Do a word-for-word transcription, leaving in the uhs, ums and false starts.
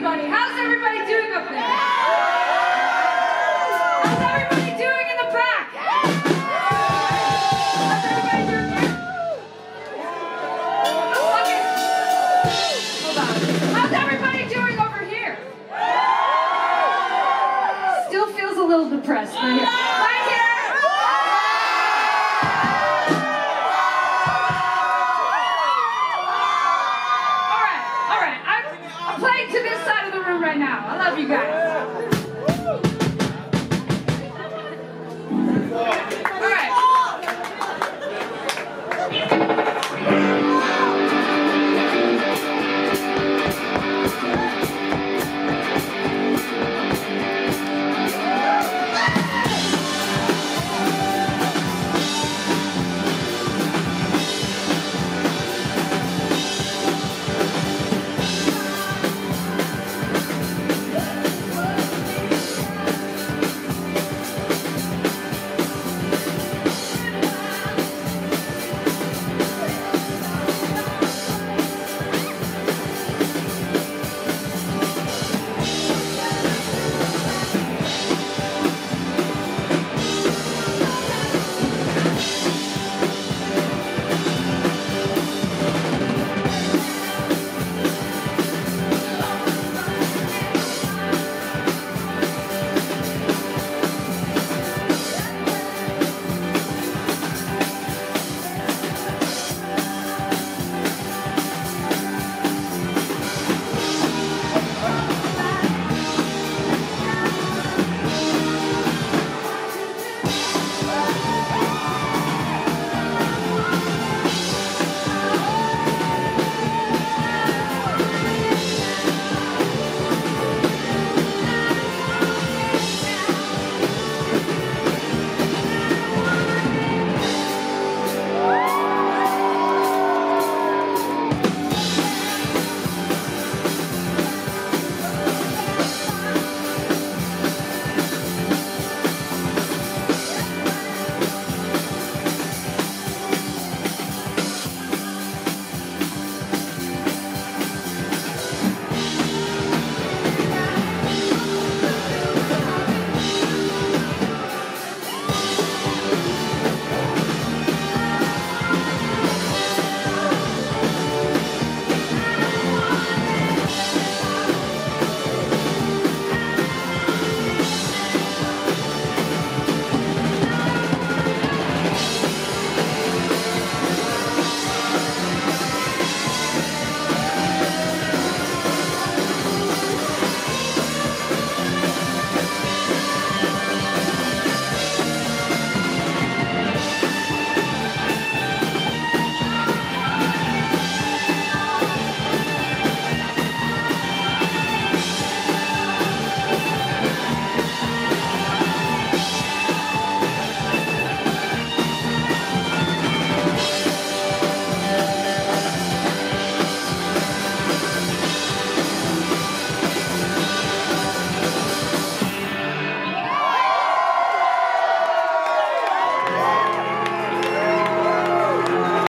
everybody. How's everybody doing up there? How's everybody doing in the back? How's everybody doing here? Okay. Hold on. How's everybody doing over here? Still feels a little depressed. Right here. Right here. All right, all right. I'm, I'm playing to this side of the room right now. I love you guys.